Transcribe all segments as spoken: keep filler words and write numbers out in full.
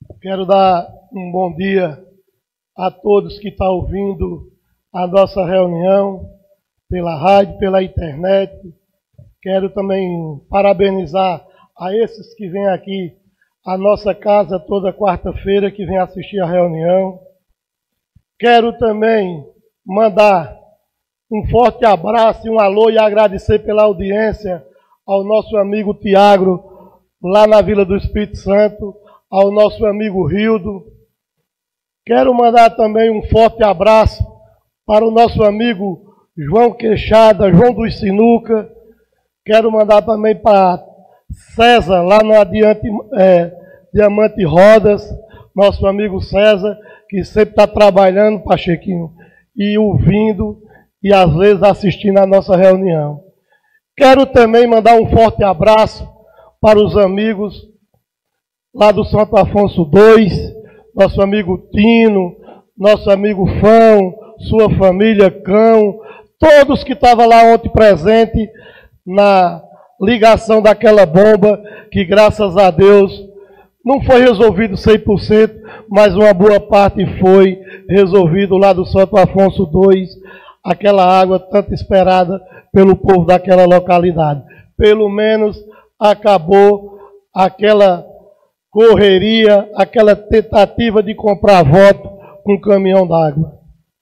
Quero dar um bom dia a todos que estão ouvindo a nossa reunião pela rádio, pela internet. Quero também parabenizar a esses que vêm aqui à nossa casa toda quarta-feira, que vêm assistir a reunião. Quero também mandar um forte abraço e um alô e agradecer pela audiência ao nosso amigo Tiago, lá na Vila do Espírito Santo, ao nosso amigo Rildo. Quero mandar também um forte abraço para o nosso amigo João Queixada, João dos Sinuca. Quero mandar também para César, lá no Adiante, é, Diamante Rodas, nosso amigo César, que sempre está trabalhando, Pachequinho, e ouvindo e às vezes assistindo a nossa reunião. Quero também mandar um forte abraço para os amigos lá do Santo Afonso dois, nosso amigo Tino, nosso amigo Fão, sua família Cão, todos que estavam lá ontem presentes na ligação daquela bomba, que graças a Deus não foi resolvido cem por cento, mas uma boa parte foi resolvido lá do Santo Afonso dois, aquela água tanto esperada pelo povo daquela localidade. Pelo menos acabou aquela correria, aquela tentativa de comprar voto com caminhão d'água.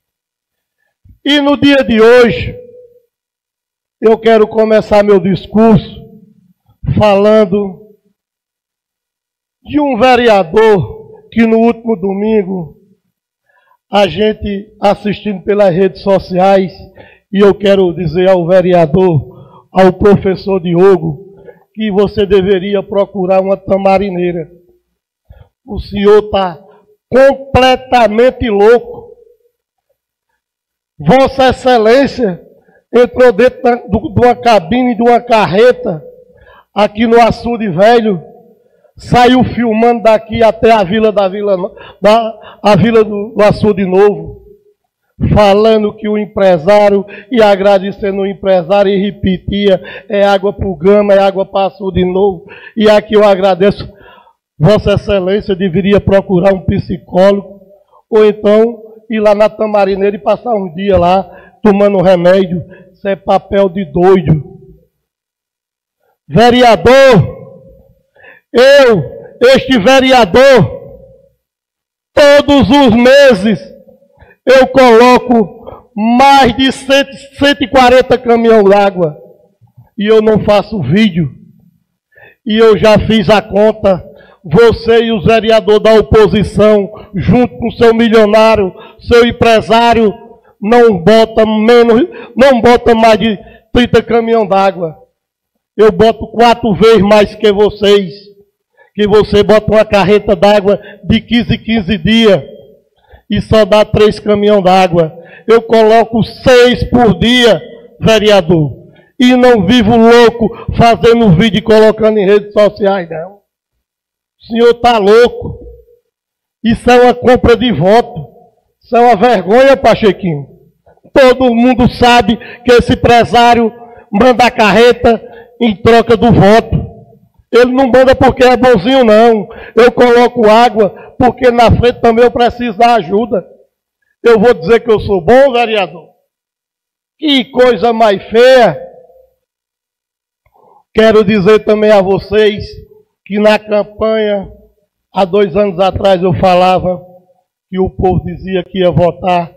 E no dia de hoje, eu quero começar meu discurso falando de um vereador que no último domingo, a gente assistindo pelas redes sociais, e eu quero dizer ao vereador, ao professor Diogo, que você deveria procurar uma tamarineira. O senhor está completamente louco. Vossa Excelência entrou dentro de uma cabine, de uma carreta, aqui no Açude Velho, saiu filmando daqui até a Vila da Vila, da, a Vila do, do Açude Novo, falando que o empresário, e agradecendo o empresário, e repetia, é água para o Gama, é água para Açude Novo, e aqui eu agradeço. Vossa Excelência deveria procurar um psicólogo, ou então ir lá na tamarineira e passar um dia lá, tomando remédio. Isso é papel de doido. Vereador, eu, este vereador, todos os meses, eu coloco mais de cento e quarenta caminhões d'água, e eu não faço vídeo. E eu já fiz a conta. Você e os vereadores da oposição, junto com seu milionário, seu empresário, não bota menos, não bota mais de trinta caminhões d'água. Eu boto quatro vezes mais que vocês, que você bota uma carreta d'água de quinze, quinze dias e só dá três caminhões d'água. Eu coloco seis por dia, vereador, e não vivo louco fazendo vídeo e colocando em redes sociais, não. O senhor está louco. Isso é uma compra de voto. Isso é uma vergonha, Pachequinho. Todo mundo sabe que esse empresário manda a carreta em troca do voto. Ele não manda porque é bonzinho, não. Eu coloco água porque na frente também eu preciso da ajuda. Eu vou dizer que eu sou bom, vereador? Que coisa mais feia. Quero dizer também a vocês que na campanha, há dois anos atrás, eu falava que o povo dizia que ia votar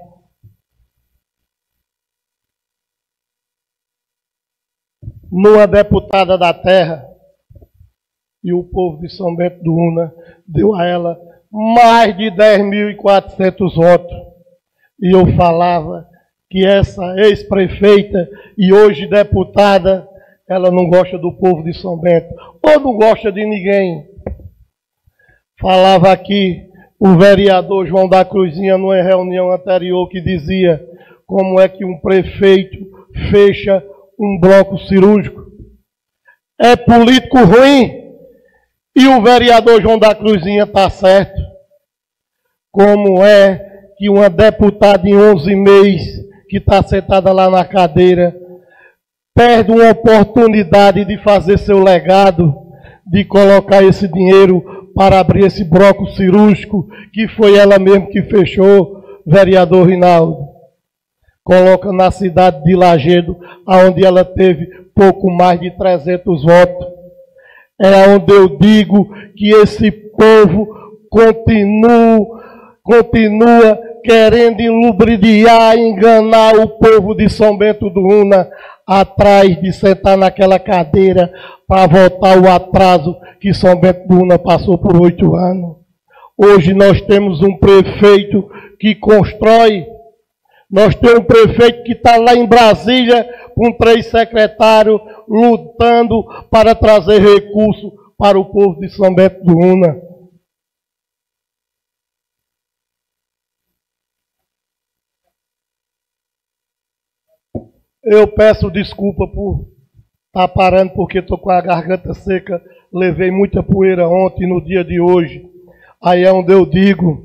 numa deputada da terra, e o povo de São Bento do Una deu a ela mais de dez mil e quatrocentos votos. E eu falava que essa ex-prefeita e hoje deputada, ela não gosta do povo de São Bento, ou não gosta de ninguém. Falava aqui o vereador João da Cruzinha, numa reunião anterior, que dizia como é que um prefeito fecha um bloco cirúrgico. É político ruim, e o vereador João da Cruzinha está certo. Como é que uma deputada em onze meses, que está sentada lá na cadeira, perde uma oportunidade de fazer seu legado, de colocar esse dinheiro para abrir esse bloco cirúrgico, que foi ela mesmo que fechou, vereador Rinaldo. Coloca na cidade de Lajedo, onde ela teve pouco mais de trezentos votos. É onde eu digo que esse povo continua, continua querendo enlubridiar, enganar o povo de São Bento do Una, atrás de sentar naquela cadeira para votar o atraso que São Bento do Una passou por oito anos. Hoje nós temos um prefeito que constrói, nós temos um prefeito que está lá em Brasília com três secretários lutando para trazer recursos para o povo de São Bento do Una. Eu peço desculpa por estar parando, porque estou com a garganta seca, levei muita poeira ontem e no dia de hoje. Aí é onde eu digo,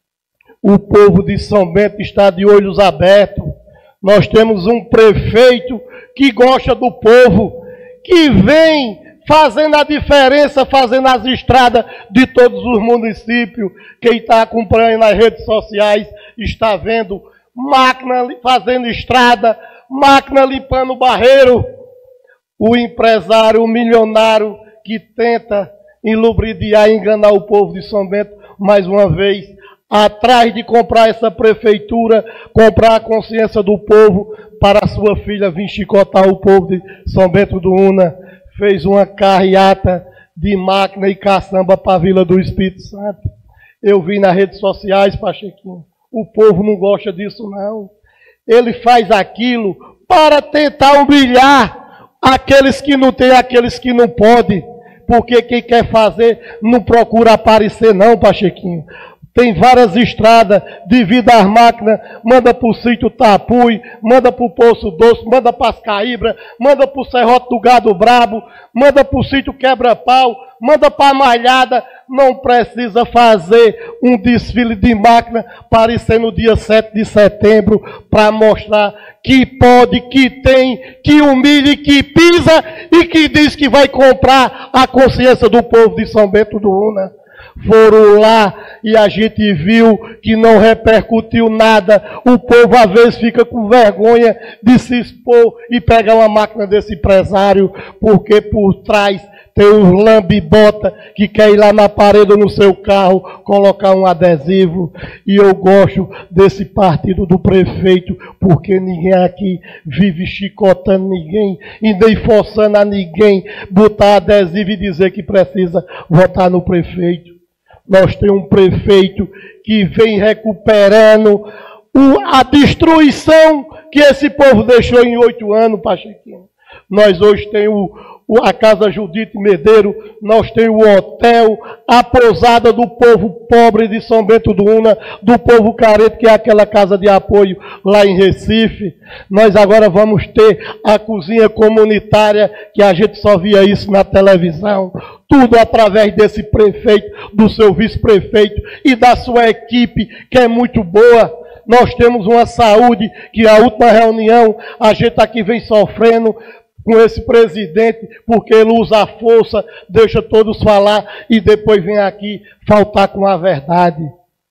o povo de São Bento está de olhos abertos. Nós temos um prefeito que gosta do povo, que vem fazendo a diferença, fazendo as estradas de todos os municípios. Quem está acompanhando nas redes sociais está vendo máquina fazendo estrada, máquina limpando o barreiro. O empresário, o milionário que tenta enlubridiar, enganar o povo de São Bento, mais uma vez, atrás de comprar essa prefeitura, comprar a consciência do povo para a sua filha vir chicotar o povo de São Bento do Una, fez uma carreata de máquina e caçamba para a Vila do Espírito Santo. Eu vi nas redes sociais, Pachequinho, o povo não gosta disso não. Ele faz aquilo para tentar humilhar aqueles que não têm, aqueles que não podem. Porque quem quer fazer não procura aparecer não, Pachequinho. Tem várias estradas devido às máquinas, manda para o sítio Tapui, manda para o Poço Doce, manda para as Caíbras, manda para o Serrote do Gado Brabo, manda para o sítio Quebra-Pau, manda para a Malhada. Não precisa fazer um desfile de máquina parecer no dia sete de setembro para mostrar que pode, que tem, que humilha, que pisa e que diz que vai comprar a consciência do povo de São Bento do Una. Foram lá e a gente viu que não repercutiu nada. O povo às vezes fica com vergonha de se expor e pegar uma máquina desse empresário, porque por trás tem uns lambibota que quer ir lá na parede ou no seu carro colocar um adesivo. E eu gosto desse partido do prefeito, porque ninguém aqui vive chicotando ninguém e nem forçando a ninguém botar adesivo e dizer que precisa votar no prefeito. Nós temos um prefeito que vem recuperando a destruição que esse povo deixou em oito anos, Pachequinho. Nós hoje temos a Casa Judite Medeiro, nós temos o hotel, a pousada do povo pobre de São Bento do Una, do povo carente, que é aquela casa de apoio lá em Recife. Nós agora vamos ter a cozinha comunitária, que a gente só via isso na televisão. Tudo através desse prefeito, do seu vice-prefeito e da sua equipe, que é muito boa. Nós temos uma saúde, que a última reunião, a gente aqui vem sofrendo com esse presidente, porque ele usa a força, deixa todos falar e depois vem aqui faltar com a verdade.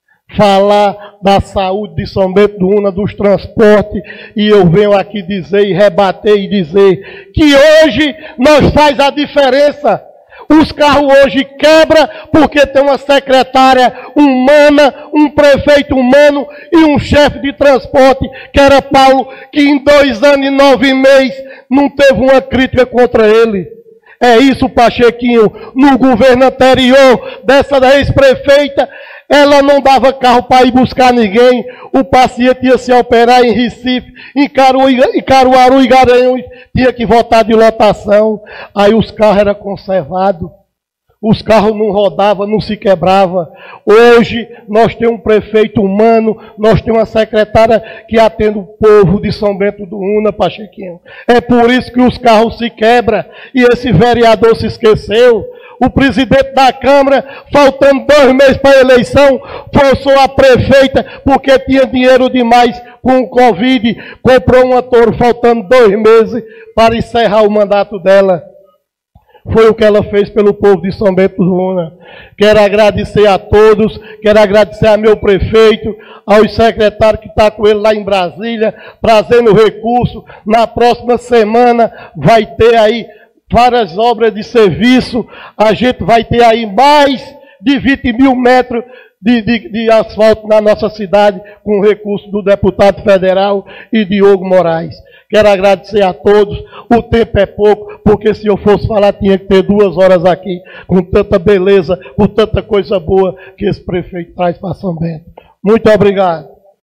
Falar da saúde de São Bento do Una, dos transportes, e eu venho aqui dizer e rebater e dizer que hoje nós faz a diferença. Os carros hoje quebram porque tem uma secretária humana, um prefeito humano e um chefe de transporte, que era Paulo, que em dois anos e nove meses não teve uma crítica contra ele. É isso, Pachequinho. No governo anterior dessa ex-prefeita, ela não dava carro para ir buscar ninguém. O paciente ia se operar em Recife, em, Caru, em Caruaru e Garanhuns, tinha que voltar de lotação. Aí os carros eram conservados. Os carros não rodavam, não se quebravam. Hoje nós temos um prefeito humano, nós temos uma secretária que atende o povo de São Bento do Una, Pachequinho. É por isso que os carros se quebram e esse vereador se esqueceu. O presidente da Câmara, faltando dois meses para a eleição, forçou a prefeita porque tinha dinheiro demais com o Covid, comprou uma torre faltando dois meses para encerrar o mandato dela. foi o que ela fez pelo povo de São Bento do Una. Quero agradecer a todos, quero agradecer a meu prefeito, aos secretários que estão com ele lá em Brasília, trazendo recurso. Na próxima semana vai ter aí várias obras de serviço, a gente vai ter aí mais de vinte mil metros de, de, de asfalto na nossa cidade, com recurso do deputado federal e Diogo Moraes. Quero agradecer a todos. O tempo é pouco, porque se eu fosse falar, tinha que ter duas horas aqui, com tanta beleza, com tanta coisa boa que esse prefeito traz para São Bento. Muito obrigado.